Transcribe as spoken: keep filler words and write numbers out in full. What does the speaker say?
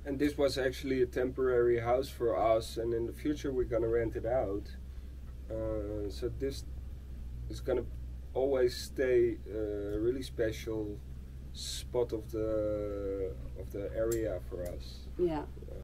And this was actually a temporary house for us, and in the future we're gonna rent it out. Uh, so this is gonna always stay a really special spot of the of the area for us. Yeah.